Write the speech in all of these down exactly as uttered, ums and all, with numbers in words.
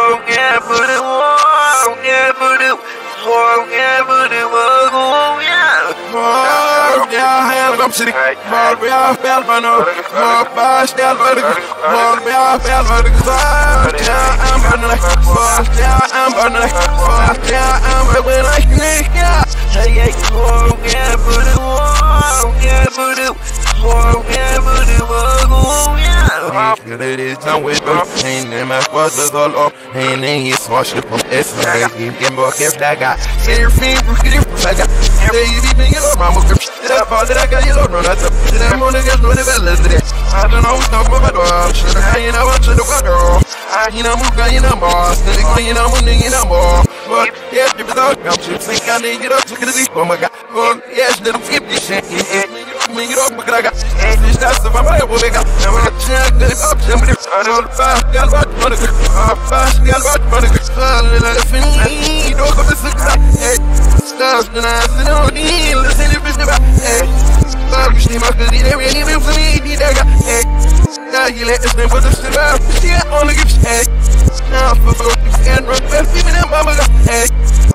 yeah, but it was, yeah, but it was, yeah, but it was, yeah. Oh, yeah, hell, I'm sitting. Ball, we are fell for no. More bash, down for the ball, we are fell for the ball. Yeah, I'm burning like ball, yeah, I'm burning like ball, yeah, I'm burning like Nick, yeah. Hey, yeah, oh, yeah, but it was, yeah, but it was, yeah, but it was, yeah. It is done with them. Ain't in my father's all up. Ain't in his wash the pump. It's like you can book if that guy. Say your feet, look at it. I got every evening in a mama. Shit up all that I got you don't know that. Shit I'm on the gas with the bellas today. I don't know what's talking about my dog. Shit, I ain't know what to do with girl. I ain't know who's got you no more. Still you know when you know more. But yeah, if it's all come, shit, think I need to get up. Look at this. Oh my god. Oh, yes, little skip this shit. Me get up, but I got this. That's the my boy. We got. And we got check this up. Somebody. I don't fast. Got about money. Fast. Got about money. Little finny. Don't go to six. Hey. Stars. And I said, no need. Listen to this. Hey. Stars. You see my good. They really mean for me. Did I got. Hey. Now you let this name for the shit out. Yeah, only give hey. Now for both. And run fast. Even them mama got. Hey.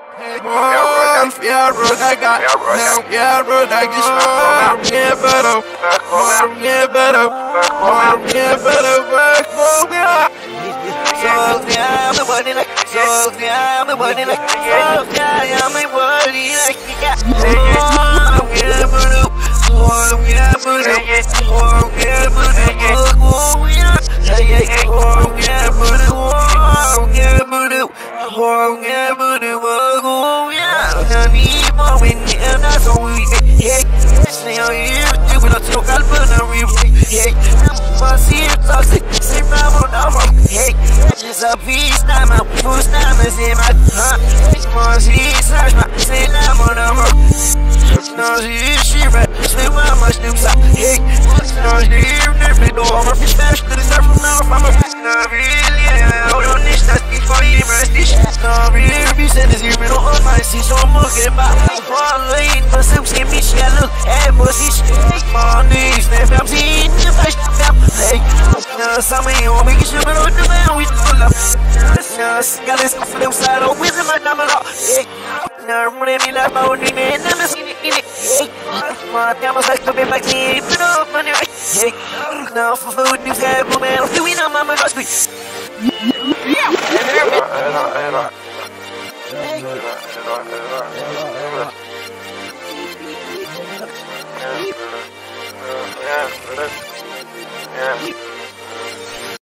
Oh, yeah, bro, I got now, yeah, bro, I get strong, yeah, better, oh, yeah, better, oh, yeah, better, oh, yeah. So, yeah, I'm the one like, so, yeah, I'm the one like, so, yeah, I'm the one like, oh, yeah, but oh, yeah, but oh, yeah, but oh, yeah, oh, yeah, but oh, yeah, but oh, yeah, but oh, yeah, I need more when you're not so weak, yeah, say how you do when I talk, I'll put a replay, yeah, I'm a serious toxic, say I'm on the hey, it's a piece, now my first time is in my heart, it's more serious, say I'm on the road, no, she right, say how much new stuff, hey, no, she never know, I'm a fish bash to the surf from now, I'm a no, really, I don't need that before you rest this, no, really, be said this, you know, on my seat, so I'm looking back, I'm late, but some skin me, she got look, and pussy, shake my knees, never I'm seeing the flash, hey, no, something you want me to shoot, but I'm the man, we just pull up, no, got this off the side, oh, with my number, hey, no, I'm running me like my only man, I'm a skinny, hey, my cameras like to be back here, but no, money, hey, no, for food, you have a man, do we know, mama, gosh, we, yeah, yeah, yeah,